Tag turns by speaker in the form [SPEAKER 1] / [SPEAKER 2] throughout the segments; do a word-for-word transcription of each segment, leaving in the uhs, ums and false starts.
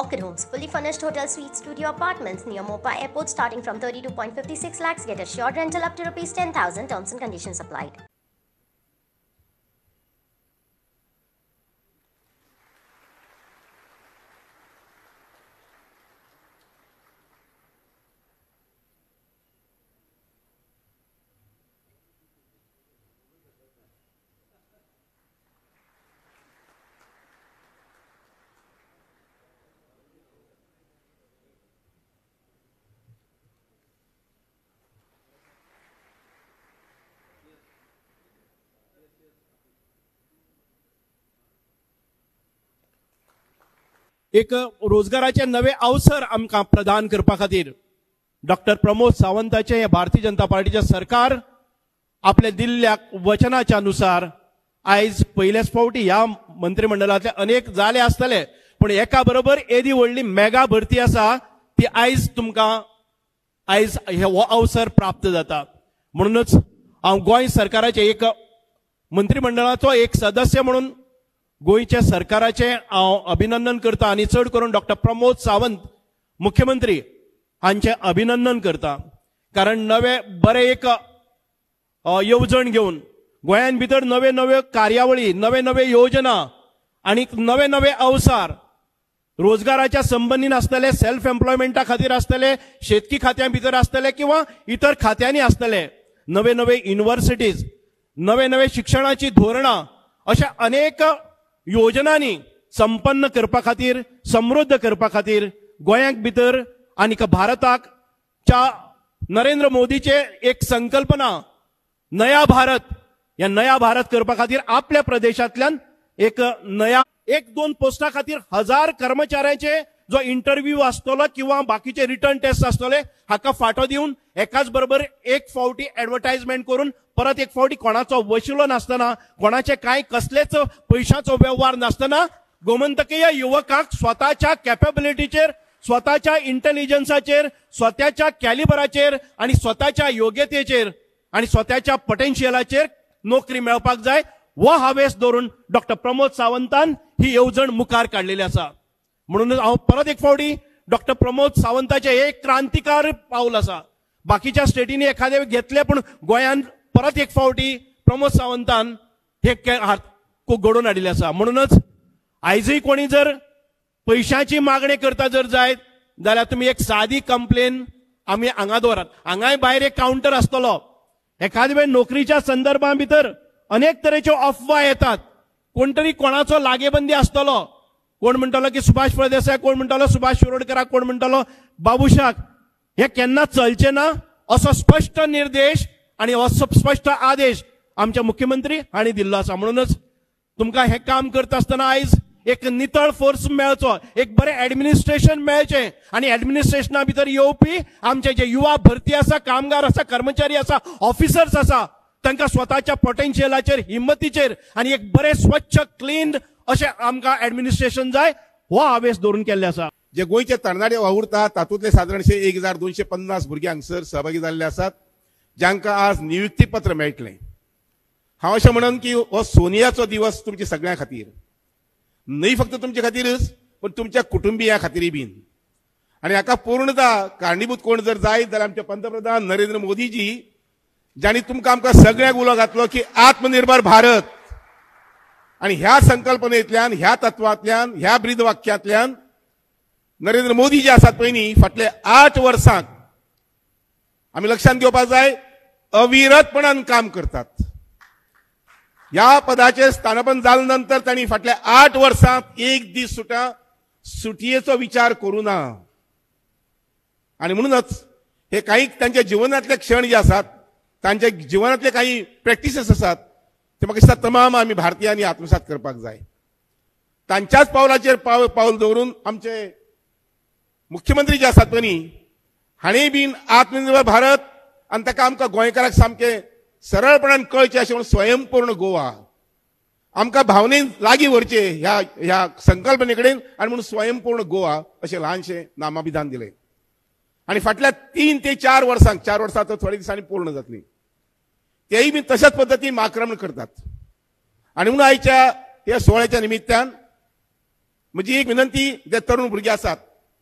[SPEAKER 1] Orchid Homes, fully furnished hotel suite studio apartments near Mopa Airport starting from thirty-two point five six lakhs. Get assured rental up to rupees ten thousand. Terms and conditions applied.
[SPEAKER 2] एक रोजगाराचे नवे अवसर आमकां प्रदान करपा खातीर doctor Pramod सावंताचे हे भारतीय जनता पार्टीचे सरकार आपल्या दिल्ल्या वचनाच्या अनुसार आयज पहिलेच फावटी ह्या मंत्रिमंडळातले अनेक जाले आसतले, पण एका बरोबर एदी व्हडली मेगा भरती आसा ती आयज तुमकां आयज हे हो अवसर प्राप्त जाता. म्हणूनच हांव गोंय सरकाराचे एक मंत्रिमंडळाचो एक सदस्य म्हणून गोयच्या सरकाराचे हांव अभिनंदन करता आणि चड करून डॉक्टर प्रमोद सावंत मुख्यमंत्री हांचे अभिनंदन करता. कारण नवे बरे एक येवजण घेवन गोंयान भितर नवे नवे कार्यावळी, नवे नवे योजना आणि नवे नवे अवसर रोजगाराच्या संबंधीन आसतले, सेल्फ एम्प्लॉयमेंटा खातीर आसतले, शेतकी खात्या भितर आसतले किंवा इतर खात्यांनी आसतले, नवे नवे युनिव्हर्सिटीज, नवे नवे शिक्षणाची धोरणां अशा अनेक योजनांनी संपन्न करपा खातीर, समृद्ध करपा खातीर गोंयाक भितर आनी भारताक च्या नरेंद्र मोदीचे एक संकल्पना नया भारत, या नया भारत करपा खातीर आपल्या प्रदेशांतल्यान एक नया एक दोन पोस्टा खातीर हजार कर्मचाऱ्यांचे जो इंटरव्यू आसतलो किंवा बाकीचे रिटर्न टेस्ट आसतले हाका फाटो दिवन एकाच बरोबर एक फावटी ऍडव्हर्टायजमेंट करून परत एक फावटी कोणाचो वशिलो नासतना, कोणाचे काय कसलेच पैशाचो व्यवहार नासतना गोमंतकीय युवकाक स्वताच्या कॅपेबिलिटीचेर, स्वताच्या इंटेलिजन्साचेर, स्वताच्या कॅलिबराचेर आणि स्वताच्या योग्यतेचेर आणि स्वताच्या पोटेन्शियलाचेर नोकरी मेळपाक जाय, वो हावेस धरून डॉक्टर प्रमोद सावंतान ही येवजण मुखार काढलेली आसा. म्हणून हांव परत एक फावटी डॉक्टर प्रमोद सावंताचे एक क्रांतिकार पाऊल आसा. बाकीच्या स्टेटींनी एखादे घेतले, पण गोंयान परत एक फावटी प्रमोद सावंतान हे घडोवन हाडिल्ले आसा. म्हणूनच आयजय कोणी जर पैशाची मागणी करता जर जायत जाल्यार तुम्ही एक सादी कंप्लेन आमी हांगा दवरात. हांगाय भायर एक काउंटर आसतलो. एखादे वेळ नोकरीच्या संदर्भां भितर अनेक तरेच्यो अफवा येतात. कोण तरी कोणाचो लागेबंदी आसतलो, कोण म्हणटलो की सुभाष फळदेसाय, कोण म्हणटलो सुभाष शिरोडकराक, कोण म्हणटलो बाबुशाक. हे केन्ना चलचे ना असो स्पष्ट निर्देश आणि असो स्पष्ट आदेश आमचे मुख्यमंत्री हांणी दिल्लो आसा. म्हणूनच तुमकां हे काम करता आसतना आयज एक नितळ फोर्स मेळचो, एक बरें ऍडमिनिस्ट्रेशन मेळचें आणि ऍडमिनिस्ट्रेशना भितर येवपी आमचे जे युवा भरती आसा, कामगार आसा, कर्मचारी आसा, ऑफिसर्स आसा, तांकां स्वताच्या पोटेन्शियलाचेर, हिम्मतीचेर आणि एक बरें स्वच्छ क्लीन अशें आमकां ऍडमिनिस्ट्रेशन जाय, हो हावेस धरून केल्ले आसा.
[SPEAKER 3] जे गोंयचे तरणाटे वावुरतात तातूंतले सादारणशे एक हजार दोनशे पन्नास भुरगे हांगसर सहभागी जाल्ले आसात, जांकां आज नियुक्ती पत्र मेळटलें. हांव अशें म्हणन की हो सोनियाचो दिवस तुमच्या सगळ्यां खातीर, न्हय फक्त तुमचे खातीरच पण तुमच्या कुटुंबियां खातीरय बीन. आनी हाका पूर्णता कारणीभूत कोण जर जायत जाल्यार आमचे पंतप्रधान नरेंद्र मोदीजी, जांणी तुमकां आमकां सगळ्यांक उलो घातलो की आत्मनिर्भर भारत. आणि ह्या संकल्पनेंतल्यान, ह्या तत्वांतल्यान, ह्या ब्रीद वाक्यांतल्यान नरेंद्र मोदी जे आसात पयलीं फाटले आठ वर्सांत आमी लक्षांत घेवपाक जाय अविरतपणान काम करतात. ह्या पदाचेर स्थानापन्न जाले नंतर तांणी फाटल्या आठ वर्सांत एक दीस सुटा सुटयेचो विचार करूं ना. आणि म्हणूनच हे काही तांच्या जिवनातले क्षण जे आसात, तांच्या जिवनातले काही प्रॅक्टिसेस आसात, ते म्हाका दिसता तमाम आमी भारतीयांनी आत्मसात करपाक जाय. तांच्याच पावलाचेर पाव पावल दवरून आमचे मुख्यमंत्री जे आसात पळय हाणें बीन आत्मनिर्भर भारत आनी ताका आमकां गोंयकारांक सामकें सरळपणान कळचें अशें म्हणून स्वयंपूर्ण गोवा आमकां भावनेन लागीं व्हरचें ह्या ह्या संकल्पने कडेन आनी म्हणून स्वयंपूर्ण गोवा अशें ल्हानशें नामाभिधान दिलें. आनी फाटल्या तीन ते चार वर्सांक चार वर्सां तर थोड्या दिसांनी पूर्ण जातलीं, तेय बी तशाच पद्दतीन आक्रमण करतात. आनी म्हणून आयच्या ह्या सोहळ्याच्या निमित्तान म्हजी एक विनंती जे तरुण भुरगे आसात,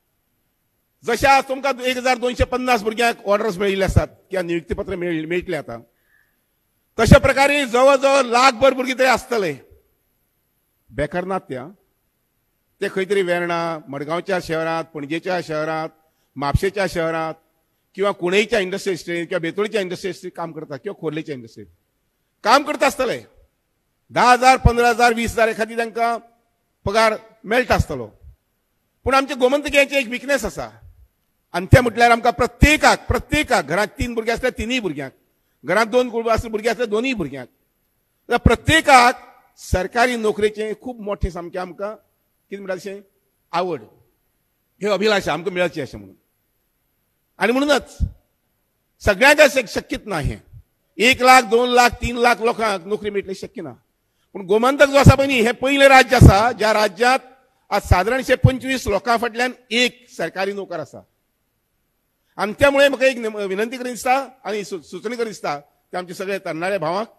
[SPEAKER 3] जशें आज तुमकां एक हजार दोनशे पन्नास भुरग्यांक ऑर्डर्स मेळिल्ले आसात किंवा नियुक्तीपत्र मेळटले आता, तशा प्रकारे जवळ जवळ लाखभर भुरगे थंय आसतले. बेकार नात त्या, ते खंय तरी वेर्णा, मडगांवच्या शहरात, पणजेच्या शहरात, म्हापशेच्या शहरात किंवा कुणेच्या इंडस्ट्री इस्टेट किंवा बेतोळीच्या इंडस्ट्री इस्टेट काम करतात किंवा खोर्लेच्या इंडस्ट्रीत काम करता आसतले. धा हजार पंदरा हजार वीस हजार एखादी तांकां पगार मेळटा आसतलो. पूण आमचे गोमंतकीयांचे एक विकनेस आसा, आनी तें म्हटल्यार आमकां प्रत्येकाक प्रत्येकाक घरांत तीन भुरगे आसल्यार तिनूय भुरग्यांक, घरांत दोन भुरगे आसल्यार दोनूय भुरग्यांक, जाल्यार प्रत्येकाक सरकारी नोकरेचें खूब मोठें सामकें आमकां कितें म्हणटा तशें आवड, हे अभिलाशा आमकां मेळचें अशें म्हणून. आनी म्हणूनच सगळ्यांक शक्यत ना हें. एक लाख दोन लाख तीन लाख लोकांक नोकरी मेळटली शक्य ना. पूण गोमंतक जो आसा पळय न्ही, हें पयलें राज्य आसा ज्या राज्यांत आज सादारणशे पंचवीस लोकां फाटल्यान एक सरकारी नोकर आसा. आनी त्यामुळे म्हाका एक विनंती करीत दिसता आनी सुचणी करीत दिसता की आमचे सगळे तरणाटे भावांक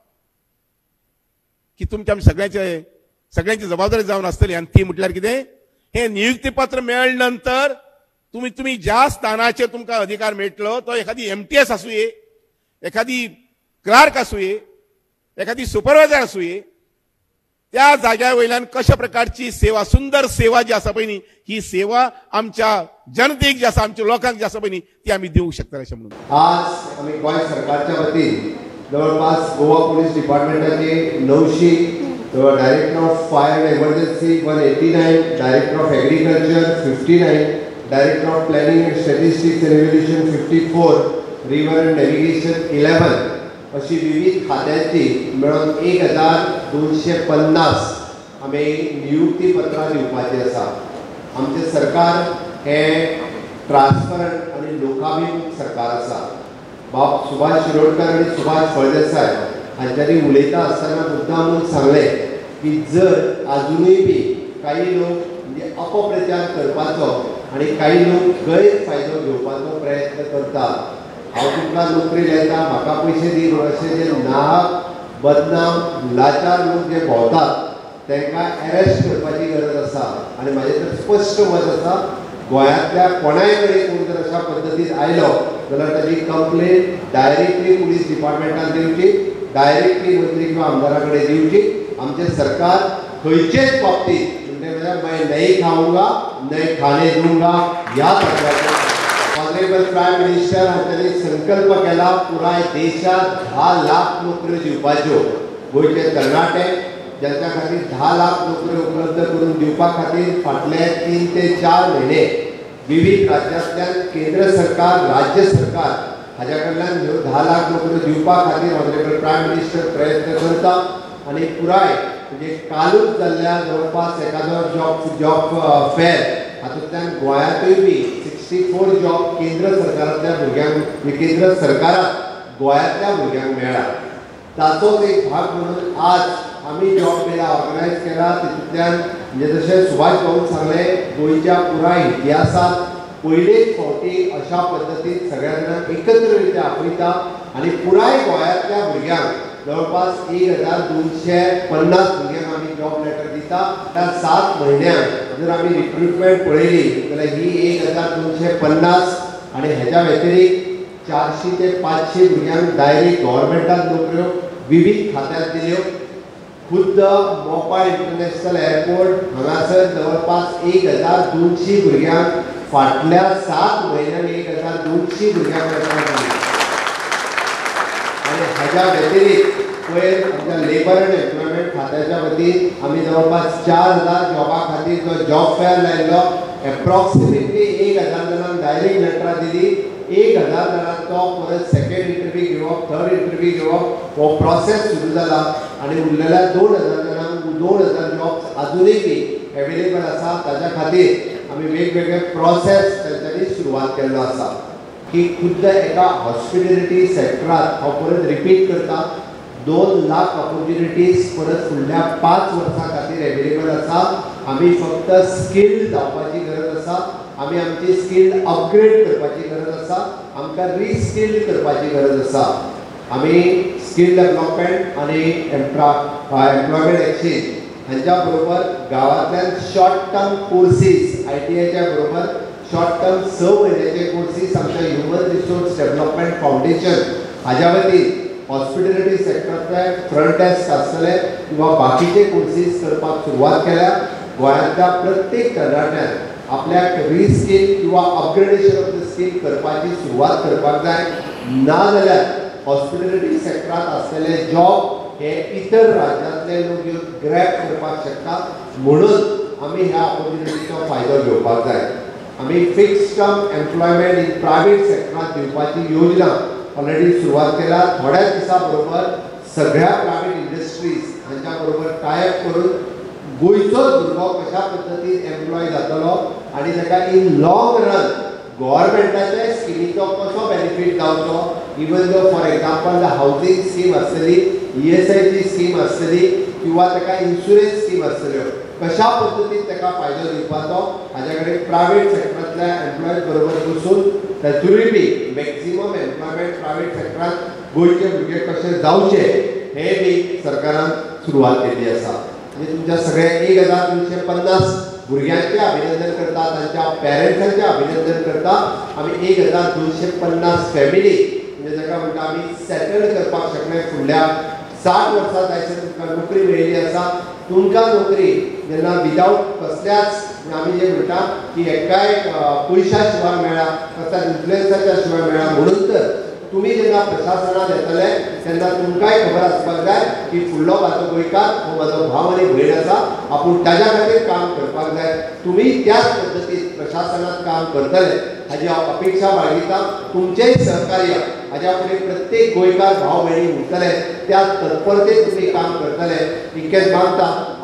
[SPEAKER 3] की तुमच्या आमच्या सगळ्यांचे सगळ्यांची जबाबदारी जावन आसतली. आनी ती म्हटल्यार कितें, हें नियुक्ती पत्र मेळ्ळे नंतर तुम्ही तुम्ही ज्या स्थानाचेर तुमकां अधिकार मेळटलो तो एखादी एमटीएस आसूये, एखादी क्लार्क आसूये, एखादी सुपरवायझर आसूये, त्या जाग्या वयल्यान कशा प्रकारची सेवा, सुंदर सेवा जी आसा पळय न्ही, ही सेवा आमच्या जनतेक जी आसा, आमच्या लोकांक जी आसा पळय न्ही, ती आमी दिवंक शकता अशें म्हणून.
[SPEAKER 4] आज आमी गोंय सरकारच्या वतीन जवळपास गोवा पुलीस डिपार्टमेंटाचे णवशी director of fire and emergency one eighty nine, director of agriculture fifty nine, director of planning and statistics and evaluation fifty four, river and navigation eleven अशी विविध खात्यांची मेळून एक हजार दोनशे पन्नास आमी नियुक्ती पत्रां दिवपाची आसा. आमचें सरकार हें ट्रान्सपरंट आनी लोकाभिमुख सरकार आसा. बाब सुभाष शिरोडकर आनी सुभाष फळदेसाय हांच्यांनी उलयता आसतना मुद्दामून सांगलें की जर आजुनूय बी काही लोक म्हणजे अपप्रचार करपाचो आनी काही लोक गैरफायदो घेवपाचो प्रयत्न करतात, हांव तुमकां नोकरी लायता म्हाका पयशे दी अशें जे नाहक बदनाम लाचार लोक जे भोंवतात तांकां अरेस्ट करपाची गरज आसा. आनी म्हाजें तर स्पश्ट मत आसा, गोंयांतल्या कोणाय कडेन कोण जर अशा पद्दतीन आयलो जाल्यार ताची कंप्लेन डायरेक्टली पुलीस डिपार्टमेंटान दिवची, डायरेक्टली मंत्री किंवा आमदारा कडेन दिवची. आमचें सरकार खंयचेच बाबतींत म्हणजे मैं नहीं खाऊंगा नहीं खाने दूंगा ह्या तत्वाचेर ऑनरेबल प्रायम मिनिस्टर हांच्यानी संकल्प केला पुराय देशात धा लाख नोकऱ्यो दिवपाच्यो. गोंयचे तरणाटे ज्यांच्या खातीर धा लाख नोकऱ्यो उपलब्ध करून दिवपा खातीर फाटले तीन ते चार म्हयने विविध राज्यांतल्यान केंद्र सरकार राज्य सरकार हाच्या कडल्यान ह्यो धा लाख नोकऱ्यो दिवपा खातीर ऑनरेबल प्रायम मिनिस्टर प्रयत्न करता. आनी पुराय म्हणजे कालूच जाल्ल्या जवळपास एखादो जॉब जॉब फेर हातूंतल्यान गोंयांतूय बी सिक्स्टी फोर जॉब केंद्र सरकारांतल्या भुरग्यांक केंद्र सरकाराक गोंयांतल्या भुरग्यांक मेळ्ळा. ताचोच एक भाग म्हणून आज आमी जॉब मेला ऑर्गनायज केला. तितूंतल्यान म्हणजे जशें सुभाष भाऊन सांगलें, गोंयच्या पुराय इतिहासांत पयलेच फावटी अशा पद्दतीन सगळ्या जाणांक एकत्ररित्या आपयता आनी पुराय गोंयांतल्या भुरग्यांक जवळपास एक हजार दोनशे पन्नास भुरग्यांक आमी जॉब लेटर दिता. त्या सात म्हयन्यांत जर आमी रिक्रुटमेंट पळयली जाल्यार ही एक हजार दोनशे पन्नास आनी हेच्या व्यतिरिक्त चारशी ते पांचशे भुरग्यांक डायरेक्ट गव्हर्मेंटान नोकऱ्यो विविध खात्यांत दिल्यो. खुद्द मोपा इंटरनॅशनल एअरपोर्ट हांगासर जवळपास एक हजार दोनशी भुरग्यांक फाटल्या सात म्हयन्यांनी एक हजार दोनशी भुरग्यांक दिली. आनी हाच्या व्यतिरिक्त पयर आमच्या लेबर एंड एम्प्लॉयमेंट खात्याच्या वतीन आमी जवळपास चार हजार जॉबा खातीर जो जॉब फेअर लायल्लो, एप्रॉक्सिमेटली एक हजार जाणांक डायरेक्ट लेटरां दिली. एक हजार जाणांचो परत सेकंड इंटरव्यू घेवप, थर्ड इंटरव्यू घेवप हो प्रोसेस सुरू जाला. आनी उरलेल्या दोन हजार जाणांक दोन हजार जॉब्स अजूनय बी एवेलेबल आसा. ताच्या खातीर आमी वेगवेगळे प्रोसेस तांच्यांनी सुरवात केल्लो आसा की खुद्द एका हॉस्पिटॅलिटी सेक्टरांत हांव परत रिपीट करता, दोन लाख ऑपॉर्च्युनिटीज परत फुडल्या पांच वर्सां खातीर एवेलेबल आसा. आमी फक्त स्किल्ड जावपाची गरज आसा, आमी आमची स्किल्ड अपग्रेड करपाची गरज आसा, आमकां रिस्किल्ड करपाची गरज आसा. आमी स्किल डेव्हलपमेंट आनी एम्प्लॉयमेंट एक्सचेंज हांच्या बरोबर गांवांतल्यान short term courses I T आयच्या बरोबर शॉर्ट टर्म स म्हयन्याचे कोर्सीस आमच्या ह्युमन रिसोर्स डेव्हलपमेंट फाउंडेशन हाज्या वतीन हॉस्पिटॅलिटी सेक्टरांतले फ्रंट डेस्क आसतले किंवा बाकीचे कोर्सीस करपाक सुरवात केल्या. गोंयांतल्या प्रत्येक तरणाट्यान आपल्याक रिस्कील किंवा अपग्रेडेशन ऑफ द स्कील करपाची सुरवात करपाक जाय. नाजाल्यार हॉस्पिटॅलिटी सेक्टरांत आसलेले जॉब हे इतर राज्यांतले लोक येवन ग्रॅब करपाक शकता. म्हणून आमी ह्या ऑपॉर्च्युनिटीचो फायदो घेवपाक जाय. आमी fix term employment in private सेक्टरांत दिवपाची योजना ऑलरेडी सुरवात केला. थोड्याच दिसां बरोबर सगळ्या प्रायवेट इंडस्ट्रीज हांच्या बरोबर टायअप करून गोंयचो भुरगो कशा पद्दतीन एम्प्लॉय जातलो आनी ताका इन लॉंग रन गव्हर्मेंटाच्या स्किमीचो कसो बेनिफीट जावचो. Even though for example the housing scheme आसतली, ई एस आयची स्कीम आसतली किंवा ताका इन्शुरन्स स्कीम आसतल्यो, कशा पद्दतीन ताका फायदो दिवपाचो हाजे कडेन प्रायवेट सेक्टरांतल्या एम्प्लॉयज बरोबर बसून तातूंय बी मॅक्झिमम एम्प्लॉयमेंट प्रायवेट सेक्टरांत गोंयचे भुरगे कशे जावचे हे बी सरकारान सुरवात केल्ली आसा. म्हणजे तुमच्या सगळे एक हजार दोनशे पन्नास भुरग्यांचे अभिनंदन करता, तांच्या पेरंट्सांचे अभिनंदन करता. आमी एक हजार दोनशे पन्नास फॅमिली म्हणजे ताका म्हणटा आमी सेटल करपाक शकले. फुडल्या साठ वर्सां जायसर तुमकां नोकरी मेळिल्ली आसा. तुमकां नोकरी जेन्ना विदावट कसल्याच आमी जे म्हणटा की एकाय पयशा शिवाय मेळ्ळा, कसल्याच इन्फ्लुएन्साच्या शिवाय मेळ्ळा. म्हणून तर तुमी जेन्ना प्रशासनात येतले तेन्ना तुमकांय खबर आसपाक जाय की फुडलो म्हाजो गोंयकार हो म्हाजो भाव आनी भयण आसा, आपूण ताज्या खातीर काम करपाक जाय. तुमी त्याच पद्दतीन प्रशासनात काम करतले हाजी हांव अपेक्षा बाळगिता. तुमचेंय सहकार्य हाज्या फुडें प्रत्येक गोंयकार भाव भयणी उरतले, त्या तत्परतेन तुमी काम करतले इतकेंच मागता.